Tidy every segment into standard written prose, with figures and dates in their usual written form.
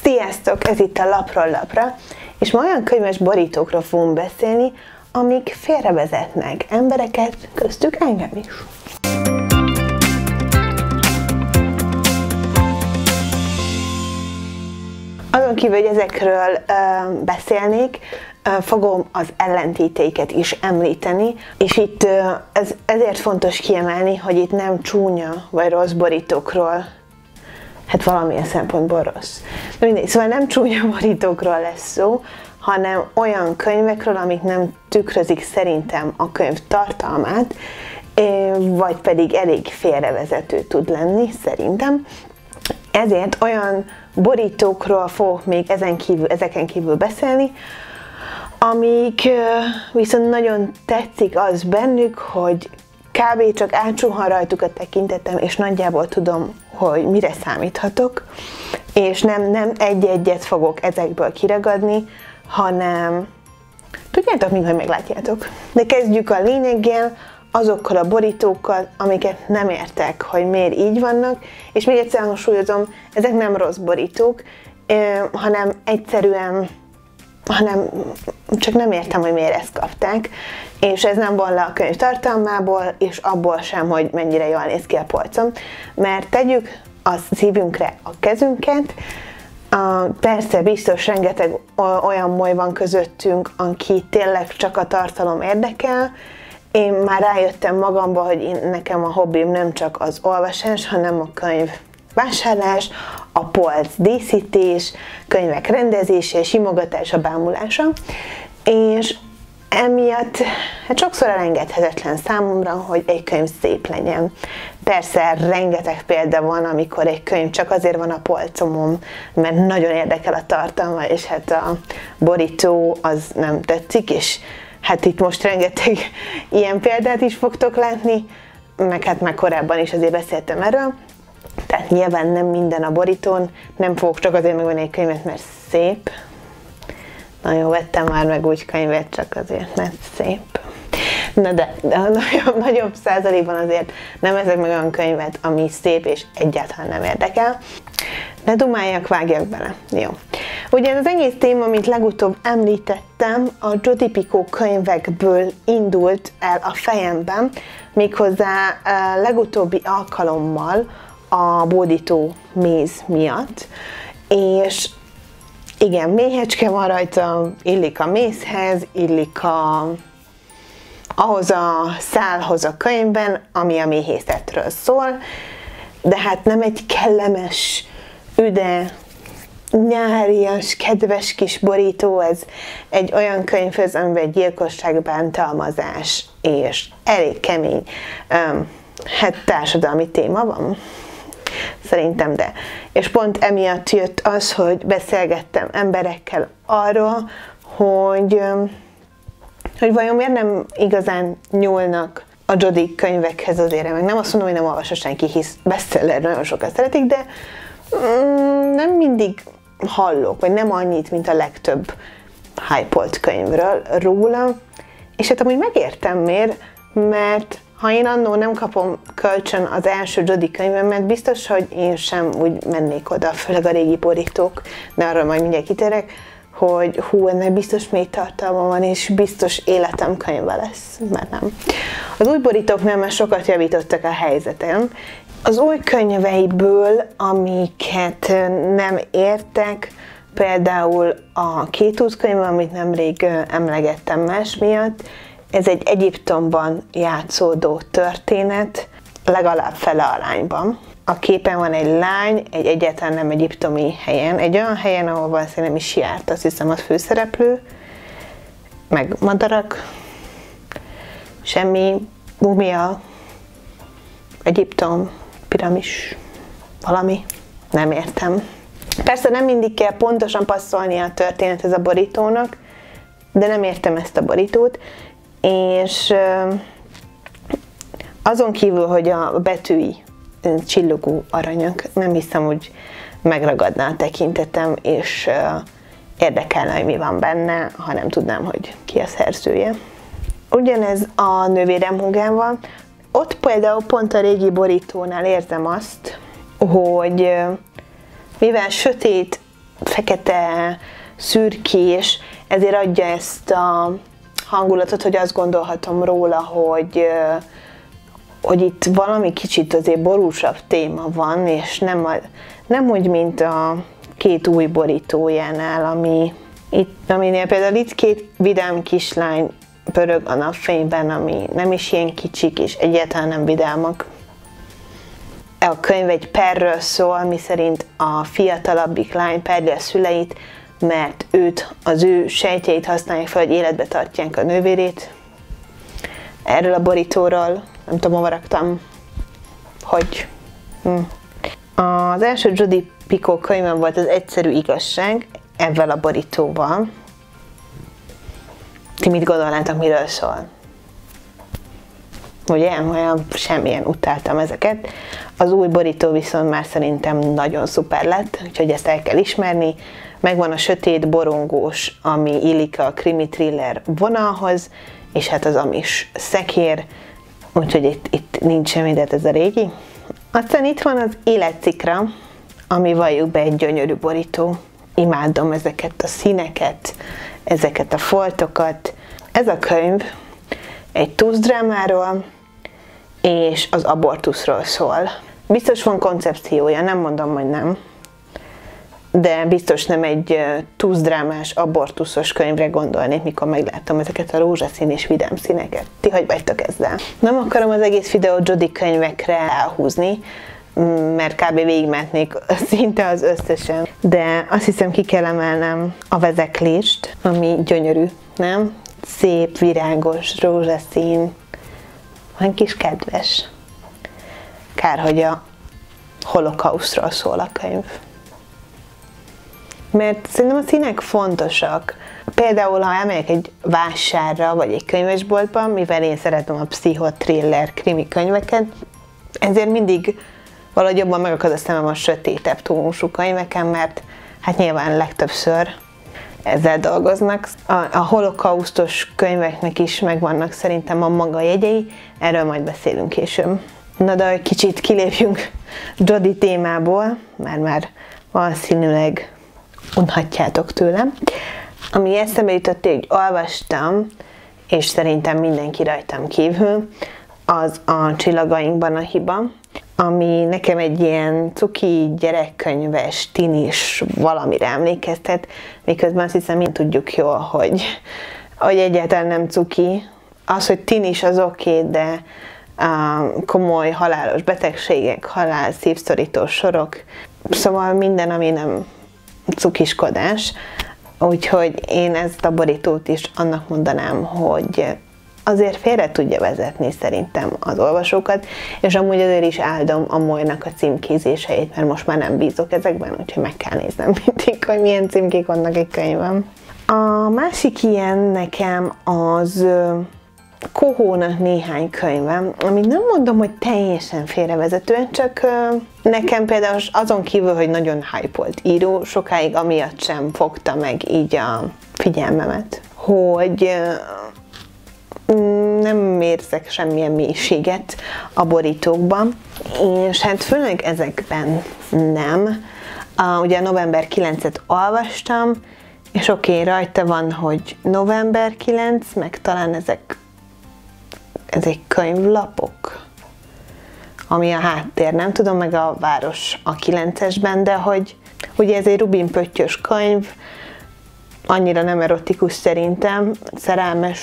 Sziasztok! Ez itt a Lapról Lapra, és ma olyan könyves borítókról fogunk beszélni, amik félrevezetnek embereket, köztük engem is. Azon kívül, hogy ezekről beszélnék, fogom az ellentéteiket is említeni, és itt ezért fontos kiemelni, hogy itt nem csúnya vagy rossz borítókról, hát valamilyen szempontból rossz. De mindegy, szóval nem csúnya borítókról lesz szó, hanem olyan könyvekről, amik nem tükrözik szerintem a könyv tartalmát, vagy pedig elég félrevezető tud lenni, szerintem. Ezért olyan borítókról fogok még ezeken kívül beszélni, amik viszont nagyon tetszik az bennük, hogy kb. Csak átsuhan rajtuk a tekintetem, és nagyjából tudom, hogy mire számíthatok, és nem egy-egyet fogok ezekből kiragadni, hanem tudjátok még, hogy meglátjátok. De kezdjük a lényeggel, azokkal a borítókkal, amiket nem értek, hogy miért így vannak, és még egyszer hangsúlyozom, ezek nem rossz borítók, hanem egyszerűen csak nem értem, hogy miért ezt kapták, és ez nem von le a könyv tartalmából, és abból sem, hogy mennyire jól néz ki a polcom, mert tegyük a szívünkre a kezünket. Persze biztos rengeteg olyan moly van közöttünk, aki tényleg csak a tartalom érdekel. Én már rájöttem magamba, hogy nekem a hobbim nem csak az olvasás, hanem a könyv vásárlás, a polc díszítés, könyvek rendezése, simogatása, bámulása, és emiatt hát sokszor elengedhetetlen számomra, hogy egy könyv szép legyen. Persze rengeteg példa van, amikor egy könyv csak azért van a polcomon, mert nagyon érdekel a tartalma, és hát a borító az nem tetszik, és hát itt most rengeteg ilyen példát is fogtok látni, meg hát már korábban is azért beszéltem erről. Tehát nyilván nem minden a borítón, nem fogok csak azért megvenni egy könyvet, mert szép. Na jó, vettem már meg úgy könyvet, csak azért, mert szép. Na de a nagyobb százalékban azért nem veszek meg olyan könyvet, ami szép és egyáltalán nem érdekel. Ne dumáljak, vágjak bele. Jó. Ugye ez az egész téma, amit legutóbb említettem, a Jodi Picoult könyvekből indult el a fejemben, méghozzá legutóbbi alkalommal a bódító méz miatt, és igen, méhecske van rajta, illik a mézhez, illik ahhoz a szálhoz a könyvben, ami a méhészetről szól, de hát nem egy kellemes, üde, nyárias, kedves kis borító, ez egy olyan könyvhöz, amiben gyilkosság, bántalmazás és elég kemény hát társadalmi téma van. Szerintem de. És pont emiatt jött az, hogy beszélgettem emberekkel arról, hogy vajon miért nem igazán nyúlnak a Jodi könyvekhez azért, meg nem azt mondom, hogy nem olvassa senki, hisz bestseller, nagyon sokat szeretik, de nem mindig hallok, vagy nem annyit, mint a legtöbb hype-olt könyvről róla, és hát amúgy megértem miért, mert ha én annó nem kapom kölcsön az első Jodi könyvemet, biztos, hogy én sem úgy mennék oda, főleg a régi borítók, de arról majd mindjárt kitérek, hogy hú, ennek biztos mély tartalma van, és biztos életem könyve lesz, mert nem. Az új borítóknál már sokat javítottak a helyzeten. Az új könyveiből, amiket nem értek, például a Két út könyv, amit nemrég emlegettem más miatt, ez egy Egyiptomban játszódó történet, legalább fele arányban. A képen van egy lány, egy egyáltalán nem egyiptomi helyen, egy olyan helyen, ahol valószínűleg nem is járt, azt hiszem, az főszereplő, meg madarak, semmi, mumia, Egyiptom, piramis, valami, nem értem. Persze nem mindig kell pontosan passzolni a történethez a borítónak, de nem értem ezt a borítót, és azon kívül, hogy a betűi csillogó aranyak, nem hiszem, hogy megragadná a tekintetem, és érdekelne, hogy mi van benne, ha nem tudnám, hogy ki a szerzője. Ugyanez a Nővérem húgával. Ott például pont a régi borítónál érzem azt, hogy mivel sötét fekete, szürkés, ezért adja ezt a hangulatot, hogy azt gondolhatom róla, hogy itt valami kicsit azért borúsabb téma van, és nem úgy, mint a két új borítójánál, aminél például itt két vidám kislány pörög a napfényben, ami nem is ilyen kicsik, és egyáltalán nem vidámak. A könyv egy perről szól, miszerint a fiatalabbik lány perli a szüleit, mert az ő sejtjeit használják fel, hogy életbe tartják a nővérét. Erről a borítóról, nem tudom, hova raktam, hogy... Az első Jodi Picoult könyvem volt az Egyszerű igazság, ezzel a borítóval. Ti mit gondolnátok, miről szól? Ugye? Olyan semmilyen, utáltam ezeket. Az új borító viszont már szerintem nagyon szuper lett, úgyhogy ezt el kell ismerni. Megvan a sötét, borongós, ami illik a krimi thriller vonalhoz, és hát az amis szekér, úgyhogy itt nincs semmi, de ez a régi. Aztán itt van az Életcikra, ami valljuk be egy gyönyörű borító. Imádom ezeket a színeket, ezeket a foltokat. Ez a könyv egy tusztdrámáról és az abortuszról szól. Biztos van koncepciója, nem mondom, hogy nem, de biztos nem egy tusztdrámás, abortuszos könyvre gondolnék, mikor meglátom ezeket a rózsaszín és vidám színeket. Ti hogy vagytok ezzel? Nem akarom az egész videót Jodi könyvekre elhúzni, mert kb. Végigmentnék szinte az összesen. De azt hiszem, ki kell emelnem a vezeklést, ami gyönyörű, nem? Szép, virágos, rózsaszín, olyan kis kedves. Kár, hogy a holokausztról szól a könyv. Mert szerintem a színek fontosak. Például, ha elmegyek egy vásárra, vagy egy könyvesboltba, mivel én szeretem a pszichotriller krimi könyveket, ezért mindig valahogy jobban megakad a szemem a sötétebb tónusú könyveken, mert hát nyilván legtöbbször ezzel dolgoznak. A holokausztos könyveknek is megvannak szerintem a maga jegyei, erről majd beszélünk később. Na de egy kicsit kilépjünk Jodi témából, mert már valószínűleg unhatjátok tőlem. Ami eszembe jutott, hogy olvastam, és szerintem mindenki rajtam kívül, az a Csillagainkban a hiba, ami nekem egy ilyen cuki, gyerekkönyves, tinis valamire emlékeztet, miközben azt hiszem, mind tudjuk jól, hogy egyáltalán nem cuki. Az, hogy tinis az oké, de komoly halálos betegségek, halál, szívszorító sorok, szóval minden, ami nem cukiskodás. Úgyhogy én ezt a borítót is annak mondanám, hogy azért félre tudja vezetni szerintem az olvasókat, és amúgy azért is áldom a Molynak a címkézéseit, mert most már nem bízok ezekben, úgyhogy meg kell néznem mindig, hogy milyen címkék vannak egy könyvben. A másik ilyen nekem az Kohónak néhány könyvem, amit nem mondom, hogy teljesen félrevezetően, csak nekem például azon kívül, hogy nagyon hype-olt író, sokáig amiatt sem fogta meg így a figyelmemet, hogy nem érzek semmilyen mélységet a borítókban, és hát főleg ezekben nem. Ugye november 9-et olvastam, és oké, rajta van, hogy november 9, meg talán ezek könyvlapok, ami a háttér, nem tudom, meg a város a 9-esben, de hogy ugye ez egy Rubin Pöttyös könyv, annyira nem erotikus szerintem, szerelmes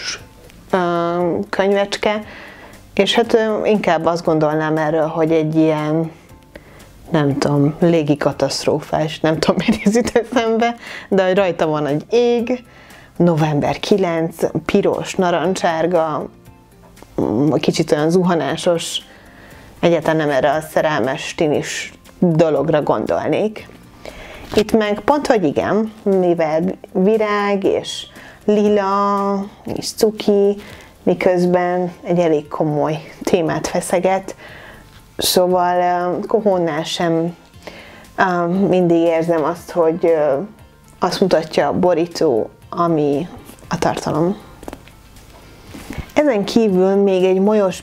könyvecske, és hát inkább azt gondolnám erről, hogy egy ilyen, nem tudom, légikatasztrófás, nem tudom, miért ez jut eszembe, de rajta van egy ég, november 9, piros, narancsárga, kicsit olyan zuhanásos, egyáltalán nem erre a szerelmes, tinis dologra gondolnék. Itt meg pont, hogy igen, mivel virág és lila és cuki, miközben egy elég komoly témát feszeget, szóval Kohónál sem mindig érzem azt, hogy azt mutatja a borító, ami a tartalom. Ezen kívül még egy molyos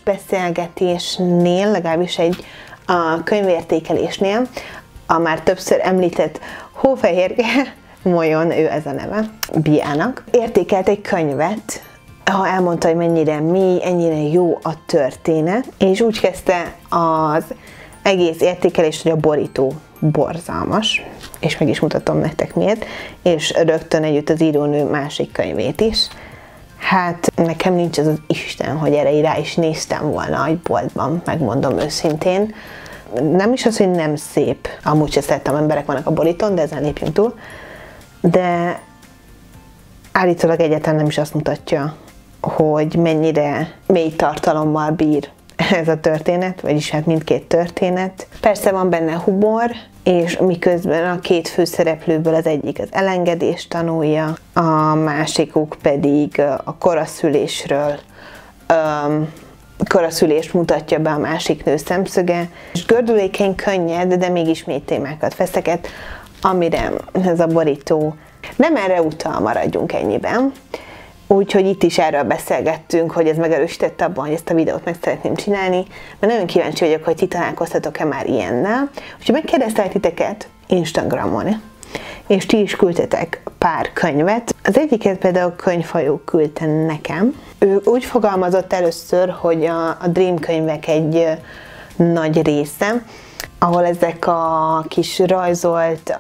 beszélgetésnél, legalábbis egy könyvértékelésnél, a már többször említett Hófehérke Molyon, ő ez a neve, Biának, értékelt egy könyvet, ha elmondta, hogy mennyire mély, ennyire jó a történet, és úgy kezdte az egész értékelést, hogy a borító borzalmas, és meg is mutatom nektek miért, és rögtön együtt az írónő másik könyvét is. Hát nekem nincs az Isten, hogy erre rá is néztem volna egy boltban, megmondom őszintén. Nem is az, hogy nem szép, amúgy se szeretem, emberek vannak a borítón, de ezen lépjünk túl, de állítólag egyáltalán nem is azt mutatja, hogy mennyire mély tartalommal bír ez a történet, vagyis hát mindkét történet. Persze van benne humor, és miközben a két főszereplőből az egyik az elengedést tanulja, a másikuk pedig a koraszülést mutatja be a másik nő szemszöge, és gördülékeny, könnyed, de mégis mély témákat feszeget, amire ez a borító nem erre utal, maradjunk ennyiben. Úgyhogy itt is erről beszélgettünk, hogy ez megerősítette abban, hogy ezt a videót meg szeretném csinálni, mert nagyon kíváncsi vagyok, hogy ti találkoztatok-e már ilyennel. Úgyhogy megkérdeztelek titeket Instagramon, és ti is küldtetek pár könyvet. Az egyiket például a könyvhajó küldte nekem. Ő úgy fogalmazott először, hogy a Dream könyvek egy nagy része, ahol ezek a kis rajzolt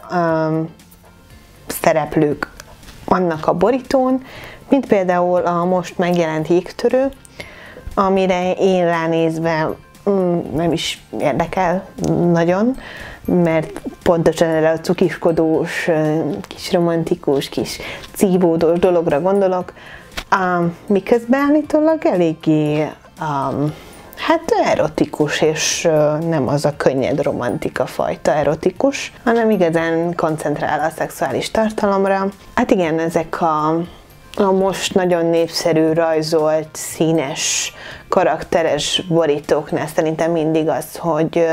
szereplők vannak a borítón, mint például a most megjelent Jégtörő, amire én ránézve nem is érdekel nagyon, mert pontosan erre a cukiskodós, kis romantikus, kis cívódós dologra gondolok, miközben állítólag eléggé hát erotikus, és nem az a könnyed romantika fajta erotikus, hanem igazán koncentrál a szexuális tartalomra. Hát igen, ezek a most nagyon népszerű, rajzolt, színes, karakteres borítóknál szerintem mindig az, hogy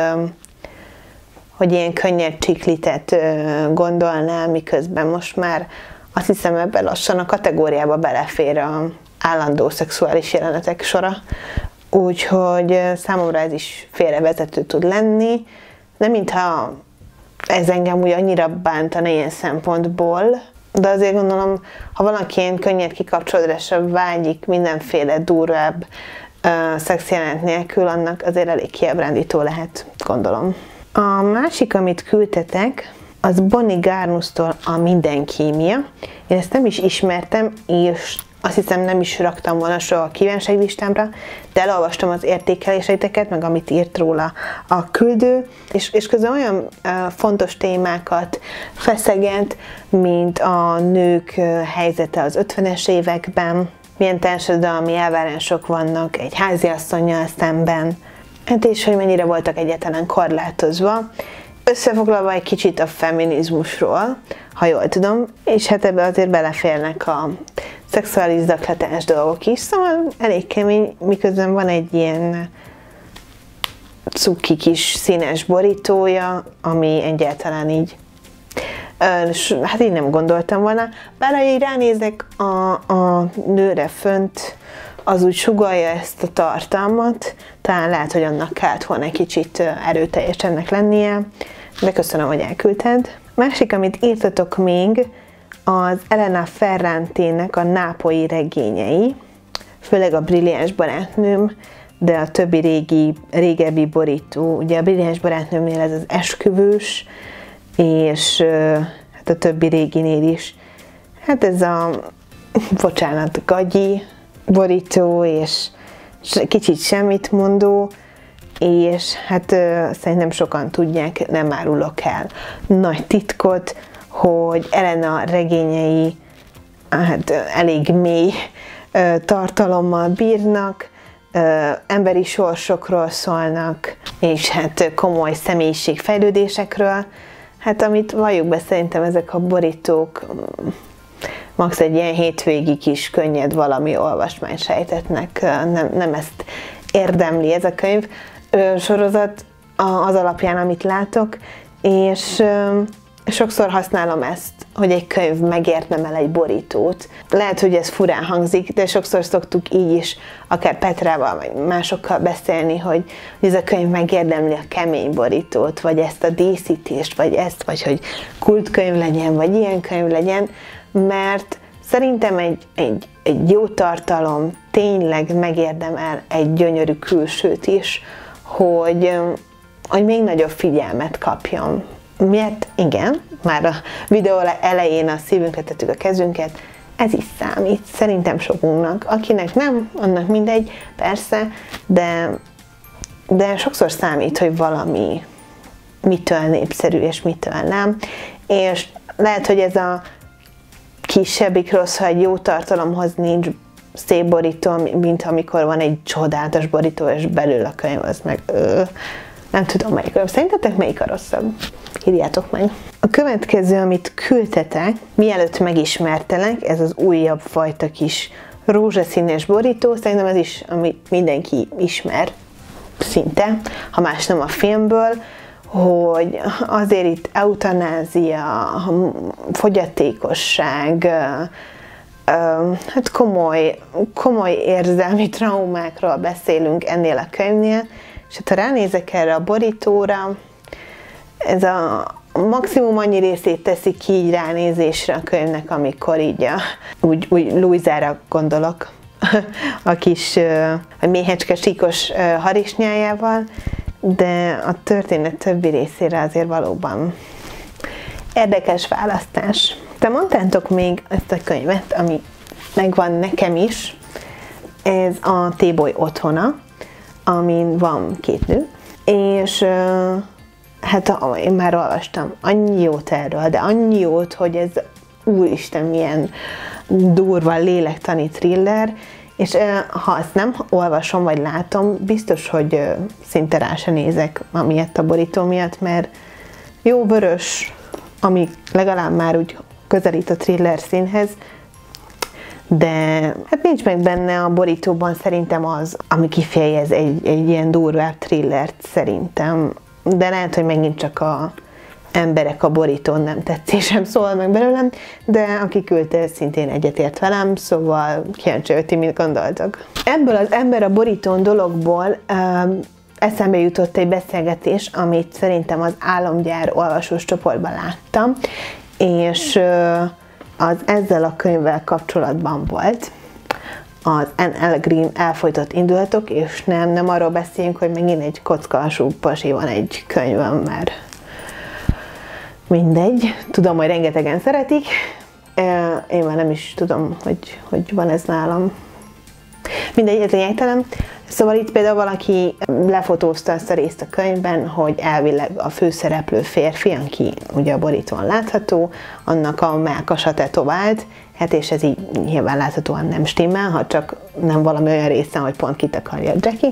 ilyen könnyed csiklitet gondolnál, miközben most már azt hiszem ebben lassan a kategóriába belefér a állandó szexuális jelenetek sora. Úgyhogy számomra ez is félrevezető tud lenni, de mintha ez engem úgy annyira bántana ilyen szempontból, de azért gondolom, ha valaki ilyen könnyed kikapcsolódásra vágyik mindenféle durvább szex jelenet nélkül, annak azért elég kiábrándító lehet, gondolom. A másik, amit küldtetek, az Bonnie Garnusz-tól a Minden kémia. Én ezt nem is ismertem, és azt hiszem nem is raktam volna soha a kívánságlistámra, de elolvastam az értékeléseiteket, meg amit írt róla a küldő, és közben olyan fontos témákat feszeget, mint a nők helyzete az 50-es években, milyen társadalmi elvárások vannak egy háziasszonnyal szemben, hát és hogy mennyire voltak egyáltalán korlátozva. Összefoglalva egy kicsit a feminizmusról, ha jól tudom, és hát ebbe azért beleférnek a szexuális zaklatás dolgok is, szóval elég kemény, miközben van egy ilyen cuki kis színes borítója, ami egyáltalán így, hát így nem gondoltam volna, bár ha így ránézek a nőre fönt, az úgy sugallja ezt a tartalmat, talán lehet, hogy annak kellett volna egy kicsit erőteljesennek lennie, de köszönöm, hogy elküldted. Másik, amit írtatok még, az Elena Ferrantének a nápolyi regényei, főleg a Brilliáns barátnőm, de a többi régebbi borító, ugye a Brilliáns barátnőmnél ez az esküvős, és hát a többi réginél is. Hát ez a, bocsánat, gagyi borító, és kicsit semmit mondó, és hát szerintem sokan tudják, nem árulok el nagy titkot, hogy Elena regényei hát elég mély tartalommal bírnak, emberi sorsokról szólnak, és hát komoly személyiségfejlődésekről. Hát amit valljuk be, szerintem ezek a borítók max. Egy ilyen hétvégi kis könnyed valami olvasmány sejtetnek, nem ezt érdemli ez a könyv sorozat az alapján, amit látok, és sokszor használom ezt, hogy egy könyv megérdemel egy borítót. Lehet, hogy ez furán hangzik, de sokszor szoktuk így is, akár Petrával, vagy másokkal beszélni, hogy ez a könyv megérdemli a kemény borítót, vagy ezt a díszítést, vagy ezt, vagy hogy kultkönyv legyen, vagy ilyen könyv legyen, mert szerintem egy jó tartalom tényleg megérdemel egy gyönyörű külsőt is, hogy még nagyobb figyelmet kapjon. Miért? Igen, már a videó elején a szívünkre tettük a kezünket, ez is számít, szerintem sokunknak. Akinek nem, annak mindegy, persze, de sokszor számít, hogy valami mitől népszerű és mitől nem. És lehet, hogy ez a kisebbik rossz, ha egy jó tartalomhoz nincs szép borító, mint amikor van egy csodálatos borító, és belül a könyv az meg... Nem tudom melyik. Szerintetek melyik a rosszabb? Írjátok meg. A következő, amit küldtetek, mielőtt megismertelek, ez az újabb fajta kis rózsaszínes borító. Szerintem ez is, amit mindenki ismer, szinte, ha más nem a filmből, hogy azért itt eutanázia, fogyatékosság, hát komoly érzelmi traumákról beszélünk ennél a könyvnél, és hát ha ránézek erre a borítóra, ez a maximum annyi részét teszi ki így ránézésre a könyvnek, amikor így úgy Louisára gondolok, a kis a méhecske síkos harisnyájával, de a történet többi részére azért valóban érdekes választás. Te mondtátok még ezt a könyvet, ami megvan nekem is, ez a T-Boy otthona, amin van 2 nő, és hát én már olvastam annyi jót erről, de annyi jót, hogy ez úristen milyen durva lélektani thriller, és ha azt nem olvasom vagy látom, biztos, hogy szinte rá se nézek amiatt a borító miatt, mert jó vörös, ami legalább már úgy közelít a thriller színhez, de hát nincs meg benne a borítóban szerintem az, ami kifejez egy ilyen durvább thrillert szerintem. De lehet, hogy megint csak a emberek a borítón nem tetszésem szól meg belőlem, de aki küldte, szintén egyetért velem, szóval kíváncsi, hogy ti mit gondoltok. Ebből az ember a borítón dologból eszembe jutott egy beszélgetés, amit szerintem az Álomgyár olvasós csoportban láttam, és az ezzel a könyvvel kapcsolatban volt. Az N.L. Green Elfojtott indulatok, és nem arról beszéljünk, hogy megint egy kockaalsú pasi van egy könyvem, mert mindegy. Tudom, hogy rengetegen szeretik. Én már nem is tudom, hogy van ez nálam. Mindegy, ez lényegtelen. Szóval itt például valaki lefotózta azt a részt a könyvben, hogy elvileg a főszereplő férfi, aki ugye a borítón látható, annak a mellkasa tetovált, hát és ez így nyilván láthatóan nem stimmel, ha csak nem valami olyan részen, hogy pont kitakarja Jackie.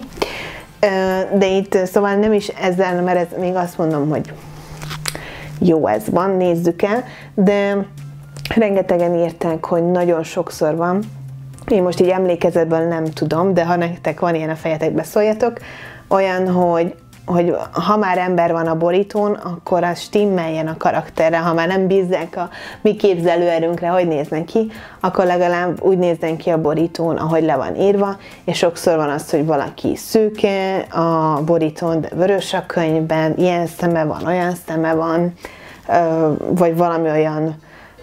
De itt szóval nem is ezzel, mert ez még azt mondom, hogy jó ez van, nézzük el, de rengetegen írták, hogy nagyon sokszor van. Én most így emlékezetből nem tudom, de ha nektek van ilyen a fejetekbe, szóljatok, olyan, hogy ha már ember van a borítón, akkor az stimmeljen a karakterre, ha már nem bízzák a mi képzelőerőnkre, hogy néznek ki, akkor legalább úgy nézzen ki a borítón, ahogy le van írva, és sokszor van az, hogy valaki szőke a borítón, de vörös a könyvben, ilyen szeme van, olyan szeme van, vagy valami olyan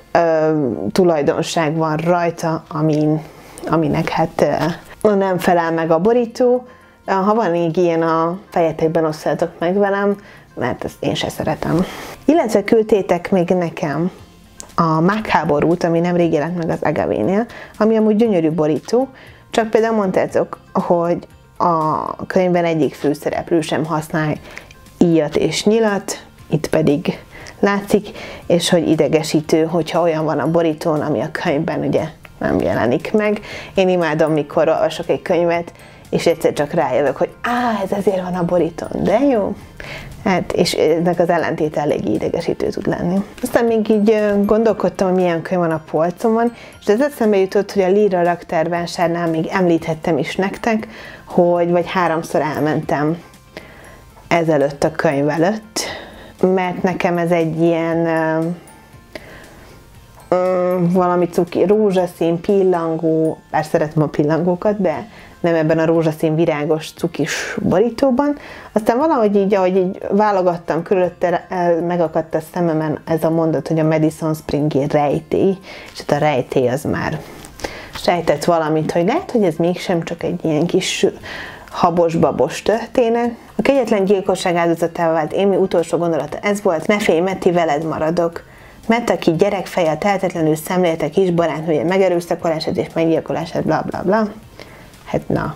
tulajdonság van rajta, aminek hát nem felel meg a borító. Ha van így ilyen a fejetekben, osszátok meg velem, mert ezt én se szeretem. Illetve küldtétek még nekem a Mágháborút, ami nemrég jelent meg az Agavénél, ami amúgy gyönyörű borító, csak például mondtátok, hogy a könyvben egyik főszereplő sem használ íjat és nyilat, itt pedig látszik, és hogy idegesítő, hogyha olyan van a borítón, ami a könyvben ugye nem jelenik meg. Én imádom, mikor olvasok egy könyvet, és egyszer csak rájövök, hogy ez ezért van a borítón, de jó. Hát, és ennek az ellentét elég idegesítő tud lenni. Aztán még így gondolkodtam, hogy milyen könyv van a polcomon, és ez eszembe jutott, hogy a Líra raktárvásárnál még említhettem is nektek, hogy vagy 3-szor elmentem ezelőtt a könyv előtt, mert nekem ez egy ilyen valami cuki, rózsaszín, pillangó, bár szeretem a pillangókat, de nem ebben a rózsaszín virágos cukis borítóban. Aztán valahogy így, ahogy így válogattam körülötte, megakadt a szememen ez a mondat, hogy a Madison Spring-i rejtély, és hát a rejtély az már sejtett valamit, hogy lehet, hogy ez mégsem csak egy ilyen kis habos-babos történet. A kegyetlen gyilkosság áldozatává vált Amy utolsó gondolata ez volt: ne félj, Matty, veled maradok. Matt, aki gyerekfejjel tehetetlenül szemlélte kis barátnője megerőszakolását és meggyilkolását, bla bla bla. Hát na.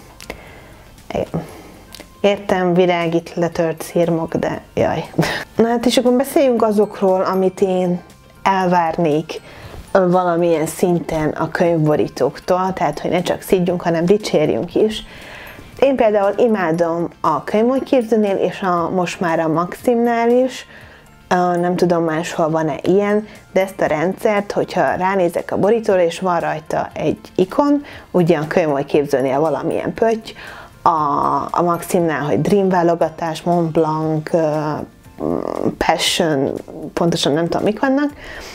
Értem, virág itt letört szirmok, de jaj. Na hát és akkor beszéljünk azokról, amit én elvárnék valamilyen szinten a könyvborítóktól, tehát hogy ne csak szidjunk, hanem dicsérjünk is. Én például imádom a Könyvmódképzőnél, és most már a Maximnál is, nem tudom máshol van-e ilyen, de ezt a rendszert, hogyha ránézek a borítóra, és van rajta egy ikon, ugye a Könyvmódképzőnél valamilyen pötty, a Maximnál, hogy Dream válogatás, Mont Blanc, Passion, pontosan nem tudom mik vannak,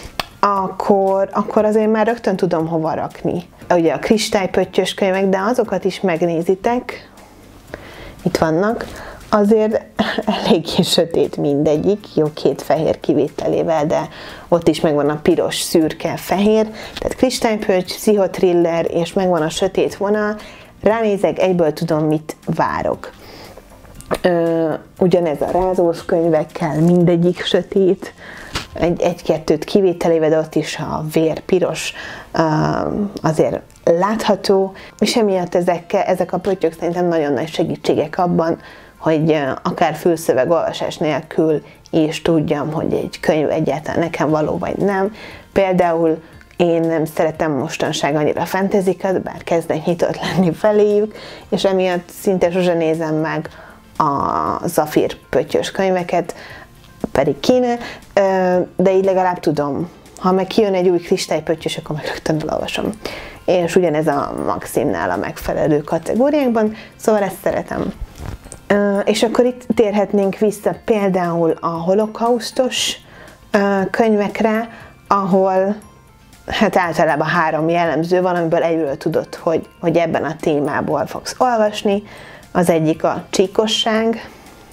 akkor azért már rögtön tudom hova rakni. Ugye a kristálypöttyös könyvek, de azokat is megnézitek, itt vannak, azért eléggé sötét mindegyik, jó, két fehér kivételével, de ott is megvan a piros, szürke, fehér, tehát kristálypötty, pszichotriller, és megvan a sötét vonal, ránézek, egyből tudom, mit várok. Ugyanez a rázós könyvekkel, mindegyik sötét, egy-kettőt kivételével, de ott is a vér piros azért látható, és emiatt ezek a pöttyök szerintem nagyon nagy segítségek abban, hogy akár fülszöveg olvasás nélkül is tudjam, hogy egy könyv egyáltalán nekem való vagy nem. Például én nem szeretem mostanság annyira a fantasykat, bár kezdek nyitott lenni feléjük, és emiatt szinte sose nézem meg a Zafír pöttyös könyveket, pedig kéne, de így legalább tudom. Ha meg kijön egy új kristálypöttyös, akkor meg rögtön elolvasom. És ugyanez a Maximnál a megfelelő kategóriákban, szóval ezt szeretem. És akkor itt térhetnénk vissza például a holokausztos könyvekre, ahol hát általában 3 jellemző van, amiből egyről tudod, hogy ebben a témából fogsz olvasni. Az egyik a csíkosság,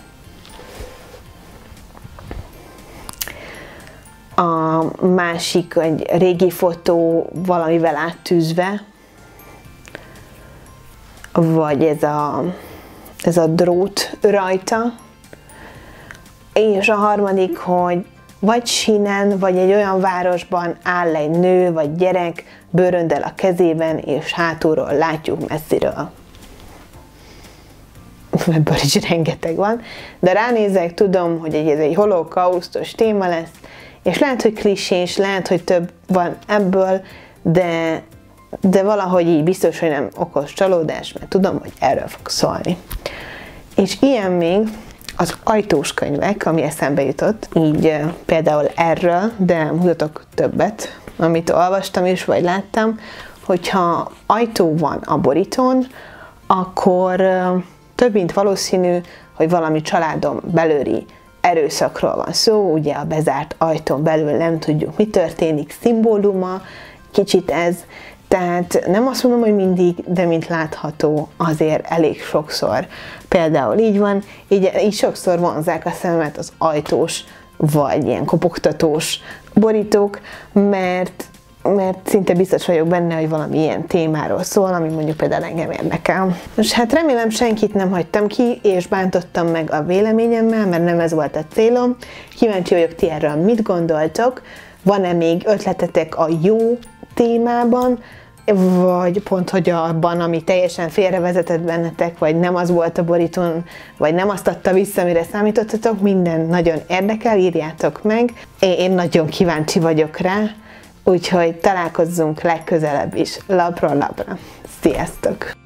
a másik egy régi fotó valamivel áttűzve, vagy ez a drót rajta, és a harmadik, hogy vagy sínen, vagy egy olyan városban áll egy nő vagy gyerek bőröndel a kezében, és hátulról látjuk messziről. Ebből is rengeteg van, de ránézek, tudom, hogy ez egy holokausztos téma lesz, és lehet, hogy klisés, lehet, hogy több van ebből, de valahogy így biztos, hogy nem okoz csalódás, mert tudom, hogy erről fog szólni. És ilyen még az ajtós könyvek, ami eszembe jutott, így például erről, de mutatok többet, amit olvastam is, vagy láttam, hogyha ajtó van a borítón, akkor több mint valószínű, hogy valami családon belüli erőszakról van szó, ugye a bezárt ajtón belül nem tudjuk, mi történik, szimbóluma, kicsit ez, tehát nem azt mondom, hogy mindig, de mint látható, azért elég sokszor. Például így van, így sokszor vonzzák a szememet az ajtós, vagy ilyen kopogtatós borítók, mert szinte biztos vagyok benne, hogy valami ilyen témáról szól, ami mondjuk például engem érdekel. Most hát remélem senkit nem hagytam ki, és bántottam meg a véleményemmel, mert nem ez volt a célom. Kíváncsi vagyok, ti erről mit gondoltok, van-e még ötletetek a jó témában, vagy pont, hogy abban, ami teljesen félrevezetett bennetek, vagy nem az volt a borítón, vagy nem azt adta vissza, amire számítottatok, minden nagyon érdekel, írjátok meg. Én nagyon kíváncsi vagyok rá, úgyhogy találkozzunk legközelebb is, lapról lapra. Sziasztok!